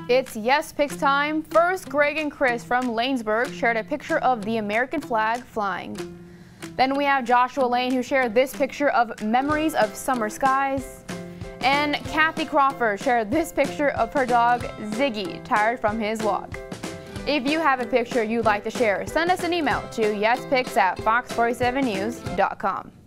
It's Yes Pics time. First, Greg and Chris from Lanesburg shared a picture of the American flag flying. Then we have Joshua Lane, who shared this picture of memories of summer skies. And Kathy Crawford shared this picture of her dog Ziggy, tired from his walk. If you have a picture you'd like to share, send us an email to yespics@fox47news.com.